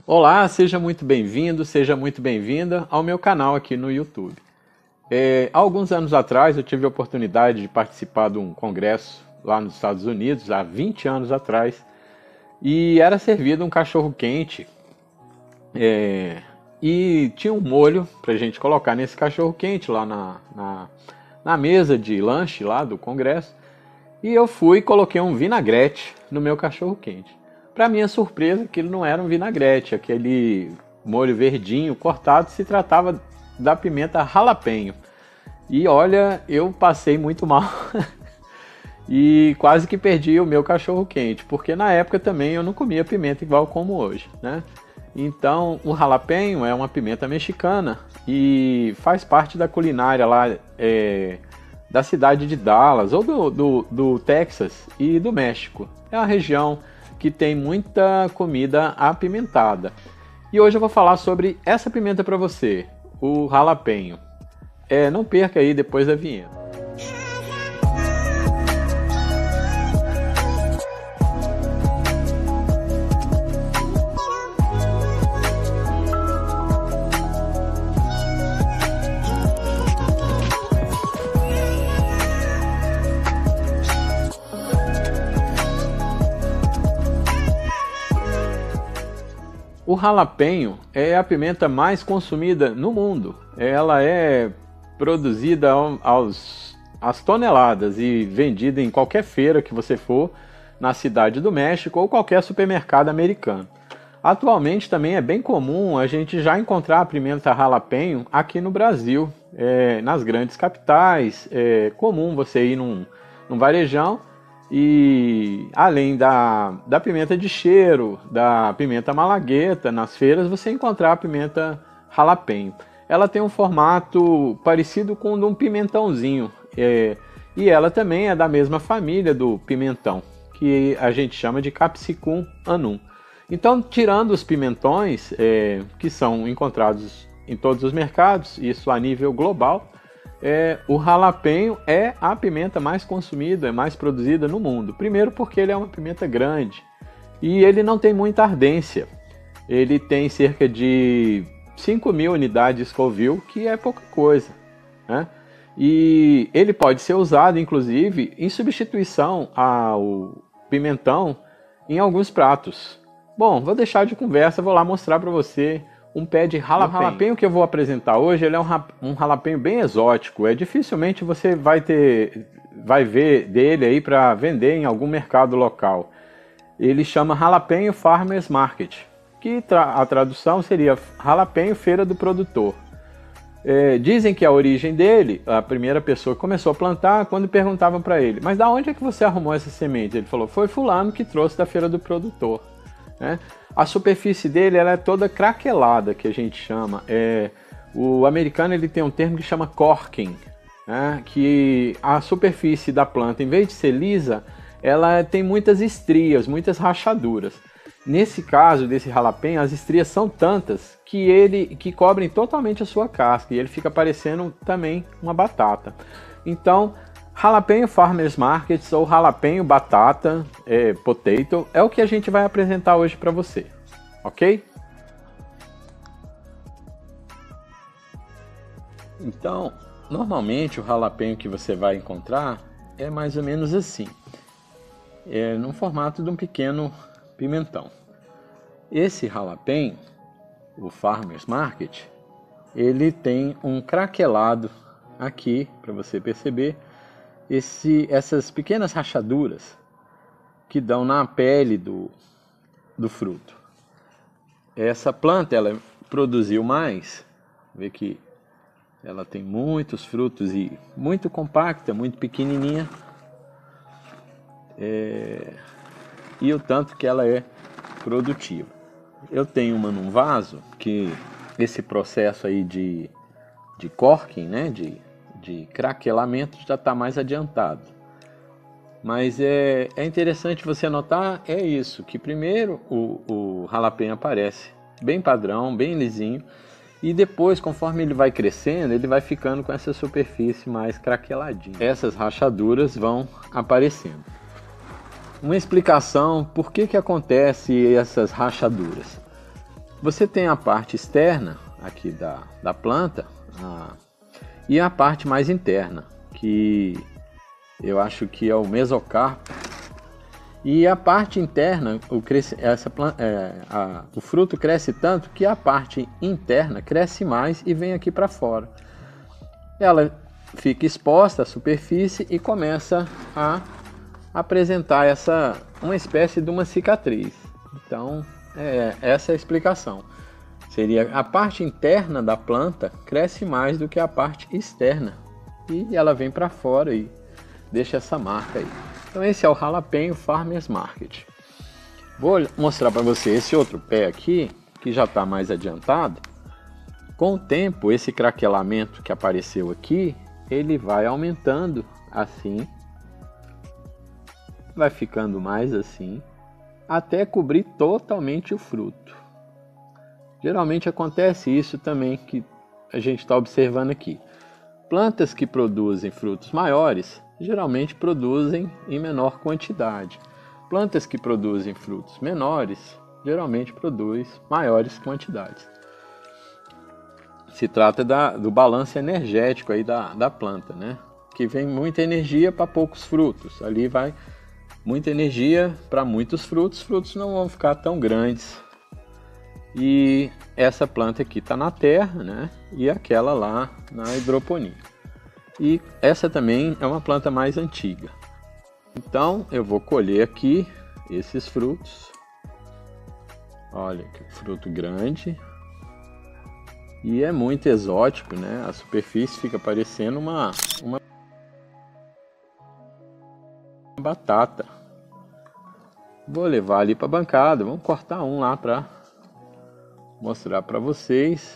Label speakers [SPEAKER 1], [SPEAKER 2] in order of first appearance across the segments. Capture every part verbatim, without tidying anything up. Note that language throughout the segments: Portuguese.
[SPEAKER 1] Olá, seja muito bem-vindo, seja muito bem-vinda ao meu canal aqui no YouTube. É, há alguns anos atrás eu tive a oportunidade de participar de um congresso lá nos Estados Unidos, há vinte anos atrás, e era servido um cachorro-quente é, e tinha um molho para a gente colocar nesse cachorro-quente lá na, na, na mesa de lanche lá do congresso, e eu fui e coloquei um vinagrete no meu cachorro-quente. Para minha surpresa, aquilo não era um vinagrete, aquele molho verdinho cortado se tratava da pimenta jalapeño. E olha, eu passei muito mal e quase que perdi o meu cachorro quente, porque na época também eu não comia pimenta igual como hoje, né? Então o jalapeño é uma pimenta mexicana e faz parte da culinária lá é, da cidade de Dallas ou do, do, do Texas e do México. É uma região que tem muita comida apimentada. E hoje eu vou falar sobre essa pimenta para você, o jalapeño. É, não perca aí depois da vinheta. O jalapeño é a pimenta mais consumida no mundo. Ela é produzida aos, às toneladas e vendida em qualquer feira que você for na cidade do México ou qualquer supermercado americano. Atualmente também é bem comum a gente já encontrar a pimenta jalapeño aqui no Brasil, é, nas grandes capitais. É comum você ir num, num varejão e além da, da pimenta de cheiro, da pimenta malagueta, nas feiras você encontrar a pimenta jalapeño. Ela tem um formato parecido com o de um pimentãozinho, é, e ela também é da mesma família do pimentão, que a gente chama de Capsicum annuum. Então, tirando os pimentões, é, que são encontrados em todos os mercados, isso a nível global, É, o jalapeño é a pimenta mais consumida, é mais produzida no mundo. Primeiro porque ele é uma pimenta grande e ele não tem muita ardência. Ele tem cerca de cinco mil unidades Scoville, que é pouca coisa, né? E ele pode ser usado, inclusive, em substituição ao pimentão em alguns pratos. Bom, vou deixar de conversa, vou lá mostrar para você um pé de jalapeño. O jalapeño que eu vou apresentar hoje, ele é um, um jalapeño bem exótico. É dificilmente você vai ter, vai ver dele aí para vender em algum mercado local. Ele chama Jalapeño Farmers Market, que tra a tradução seria jalapeño feira do produtor. É, dizem que a origem dele, a primeira pessoa que começou a plantar, quando perguntavam para ele, mas da onde é que você arrumou essa semente? Ele falou, foi fulano que trouxe da feira do produtor, né? A superfície dele ela é toda craquelada, que a gente chama. É, o americano ele tem um termo que chama corking, né? Que a superfície da planta, em vez de ser lisa, ela tem muitas estrias, muitas rachaduras. Nesse caso desse jalapeño, as estrias são tantas que ele que cobrem totalmente a sua casca e ele fica parecendo também uma batata. Então, Jalapeño Farmers Market ou jalapeño batata, é, potato, é o que a gente vai apresentar hoje para você, ok? Então, normalmente o jalapeño que você vai encontrar é mais ou menos assim, é no formato de um pequeno pimentão. Esse jalapeño, o Farmers Market, ele tem um craquelado aqui, para você perceber, Esse, essas pequenas rachaduras que dão na pele do, do fruto. Essa planta ela produziu mais, vê que ela tem muitos frutos e muito compacta, muito pequenininha, é, e o tanto que ela é produtiva. Eu tenho uma num vaso que esse processo aí de, de corking, né, de de craquelamento já está mais adiantado. Mas é, é interessante você notar, é isso, que primeiro o, o jalapeño aparece bem padrão, bem lisinho, e depois, conforme ele vai crescendo, ele vai ficando com essa superfície mais craqueladinha. Essas rachaduras vão aparecendo. Uma explicação por que que acontece essas rachaduras. Você tem a parte externa aqui da, da planta a, e a parte mais interna, que eu acho que é o mesocarpo. E a parte interna, o, cresce, essa, é, a, o fruto cresce tanto que a parte interna cresce mais e vem aqui para fora. Ela fica exposta à superfície e começa a apresentar essa, uma espécie de uma cicatriz. Então, é, essa é a explicação. Seria a parte interna da planta cresce mais do que a parte externa. E ela vem para fora e deixa essa marca aí. Então esse é o Jalapeno Farmers Market. Vou mostrar para você esse outro pé aqui, que já está mais adiantado. Com o tempo, esse craquelamento que apareceu aqui, ele vai aumentando assim. Vai ficando mais assim, até cobrir totalmente o fruto. Geralmente acontece isso também que a gente está observando aqui. Plantas que produzem frutos maiores, geralmente produzem em menor quantidade. Plantas que produzem frutos menores, geralmente produzem maiores quantidades. Se trata da, do balanço energético aí da, da planta, né? Que vem muita energia para poucos frutos. Ali vai muita energia para muitos frutos, os frutos não vão ficar tão grandes. E essa planta aqui está na terra, né? E aquela lá na hidroponia. E essa também é uma planta mais antiga. Então eu vou colher aqui esses frutos. Olha que fruto grande. E é muito exótico, né? A superfície fica parecendo uma, uma batata. Vou levar ali para a bancada. Vamos cortar um lá para mostrar para vocês.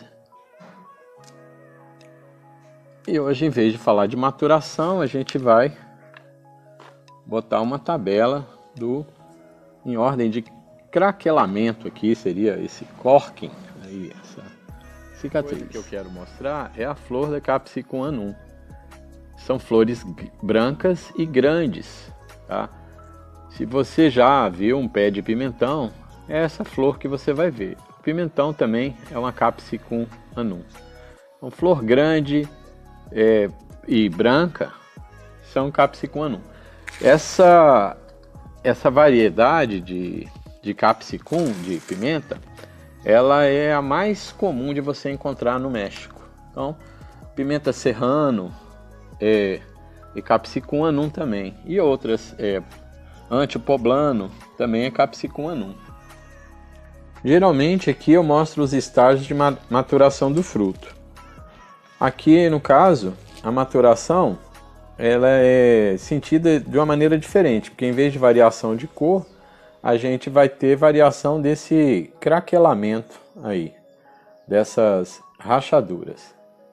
[SPEAKER 1] E hoje, em vez de falar de maturação, a gente vai botar uma tabela do em ordem de craquelamento aqui, seria esse corking aí, essa cicatriz. O que eu quero mostrar é a flor da Capsicum annuum. São flores brancas e grandes, tá? Se você já viu um pé de pimentão, é essa flor que você vai ver. Pimentão também é uma Capsicum annuum. Então, flor grande é, e branca são Capsicum annuum. Essa, essa variedade de, de Capsicum, de pimenta, ela é a mais comum de você encontrar no México. Então, pimenta serrano é, e Capsicum annuum também. E outras, é, antipoblano também é Capsicum annuum. Geralmente aqui eu mostro os estágios de maturação do fruto. Aqui no caso, a maturação ela é sentida de uma maneira diferente, porque em vez de variação de cor, a gente vai ter variação desse craquelamento aí, dessas rachaduras.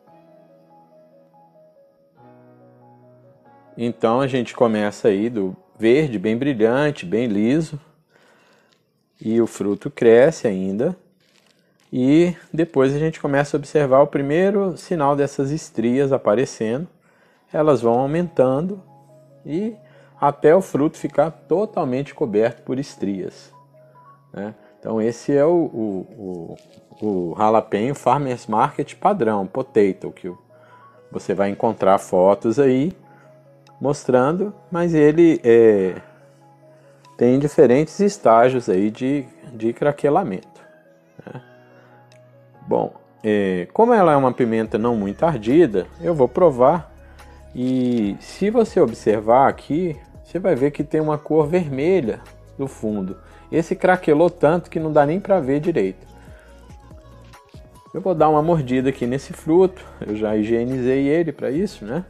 [SPEAKER 1] Então a gente começa aí do verde bem brilhante, bem liso, e o fruto cresce ainda, e depois a gente começa a observar o primeiro sinal dessas estrias aparecendo. Elas vão aumentando e até o fruto ficar totalmente coberto por estrias, né? Então esse é o, o, o, o Jalapeno Farmers Market padrão, potato, que você vai encontrar fotos aí mostrando, mas ele é, tem diferentes estágios aí de, de craquelamento, né? Bom, é, como ela é uma pimenta não muito ardida, eu vou provar. E se você observar aqui, você vai ver que tem uma cor vermelha no fundo. Esse craquelou tanto que não dá nem para ver direito. Eu vou dar uma mordida aqui nesse fruto. Eu já higienizei ele para isso, né?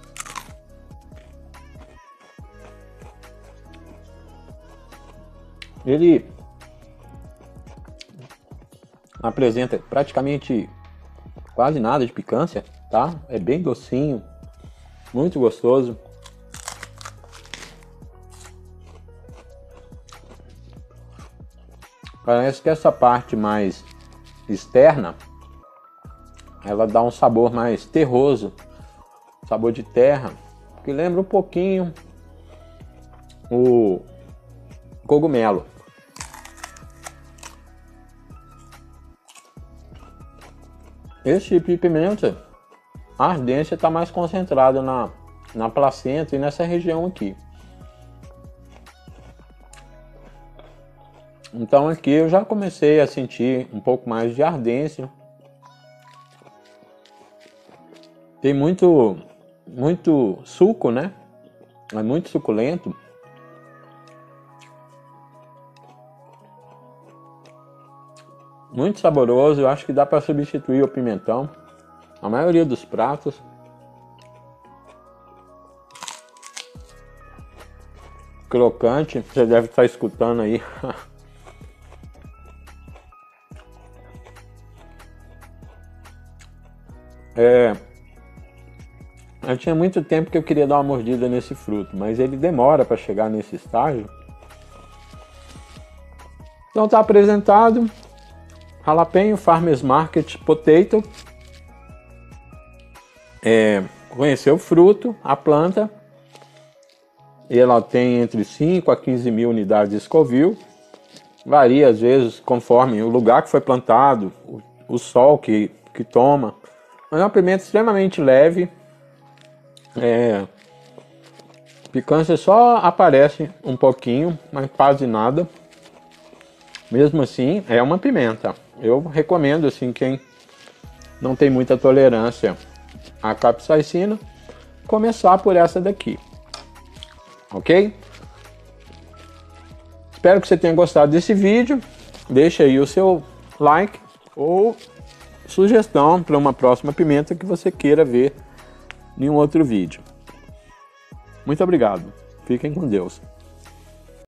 [SPEAKER 1] Ele apresenta praticamente quase nada de picância, tá? É bem docinho. Muito gostoso. Parece que essa parte mais externa, ela dá um sabor mais terroso, sabor de terra, que lembra um pouquinho o cogumelo. Esse tipo de pimenta, a ardência está mais concentrada na, na placenta e nessa região aqui. Então aqui eu já comecei a sentir um pouco mais de ardência. Tem muito, muito suco, né? É muito suculento. Muito saboroso, eu acho que dá para substituir o pimentão. A maioria dos pratos. Crocante, você deve estar escutando aí. É, eu tinha muito tempo que eu queria dar uma mordida nesse fruto, mas ele demora para chegar nesse estágio. Então está apresentado Jalapeno Farmers Market Potato. É, conhecer o fruto, a planta. Ela tem entre cinco a quinze mil unidades de Scoville. Varia às vezes conforme o lugar que foi plantado, o, o sol que, que toma. Mas é uma pimenta extremamente leve. É, picância só aparece um pouquinho, mas quase nada. Mesmo assim, é uma pimenta. Eu recomendo assim quem não tem muita tolerância à capsaicina, começar por essa daqui. Ok? Espero que você tenha gostado desse vídeo. Deixa aí o seu like ou sugestão para uma próxima pimenta que você queira ver em um outro vídeo. Muito obrigado. Fiquem com Deus.